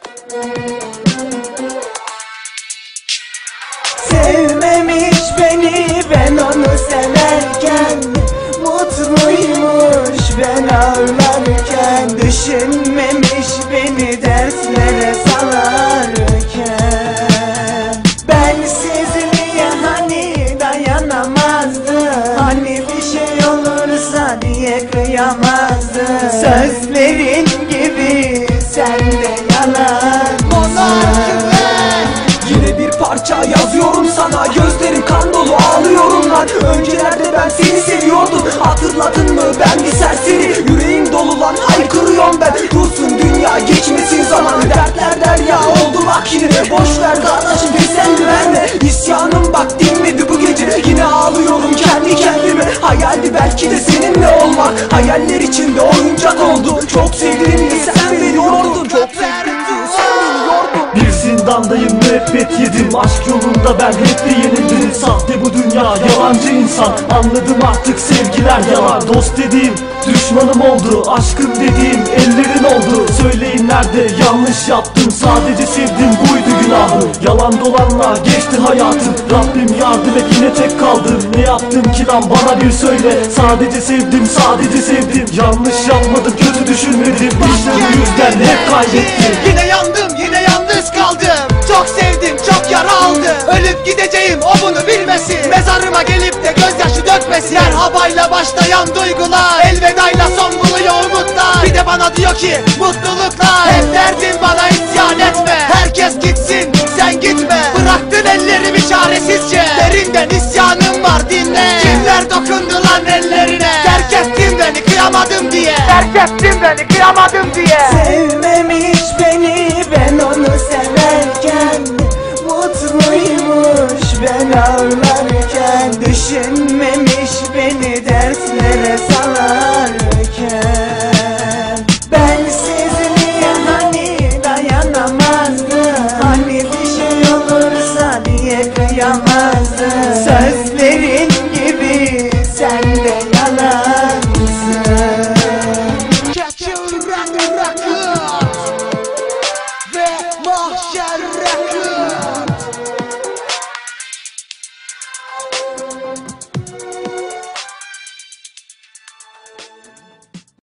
Sevmemiş beni, ben onu severken. Mutluymuş ben ağlarken. Düşünmemiş beni derslere salarken. Bensizliğe hani dayanamazdı, hani bir şey olursa diye kıyamazdı. Sözlerin gibi sen de yalansın. Yine bir parça yazıyorum sana, gözlerim kan dolu ağlıyorum lan. Öncelerde ben seni seviyordum, hatırladın mı ben bir serseri. Yüreğim dolu lan, haykırıyorum ben. Dursun dünya, geçmesin zaman. Dertler derya oldu bak yine. Boş ver kardeşim, teselli verme. İsyanım bak dinmedi bu gece. Yine ağlıyorum kendi kendime. Hayaldi belki de seninle olmak. Hayaller içinde oyuncak oldu. Çok sevdiğim diye sen beni yordun. Çok sevdiğim diye sen beni yordun. Bir zindandayım, müebbet yedim. Aşk yolunda ben hep de yenildim. Sahte bu dünya, yalancı insan. Anladım artık sevgiler yalan. Dost dediğim düşmanım oldu. Aşkım dediğim ellerin oldu. Söyleyin nerede yanlış yaptım. Sadece sevdim, buydu günahım. Yalan dolanla geçti hayatım. Rabbim yardım et, yine tek kaldım. Ne yaptım ki lan bana bir söyle. Sadece sevdim, sadece sevdim. Yanlış yapmadım, kötü düşünmedim. İşte bu yüzden hep kaybettim. Yine yandım, yine yalnız kaldım. Çok sevdim, çok yara aldım. Ölüp gideceğim, o bunu bilmesin. Mezarıma gelip de gözyaşı dökmesin. Merhabayla başlayan duygular, elvedayla son buluyor umutlar. Bir de bana diyor ki mutluluklar. Hep derdim bana isyan etme. Herkes gitsin, sen gitme. Bıraktın ellerimi çaresizce. Derinden isyanım var, dinle. Kimler dokundu lan ellerine? Terk ettin beni, kıyamadım diye. Terk ettin beni, kıyamadım diye. Sevmemiş beni, ben onu severken. Mutluymuş ben ağlarken. Düşünmemiş beni derslere salarken. Bensizliğe hani dayanamazdı, hani bir şey olursa diye kıyamazdı. Sözlerin gibi sen de yalansın. Keçi Record ve Mahşer Record.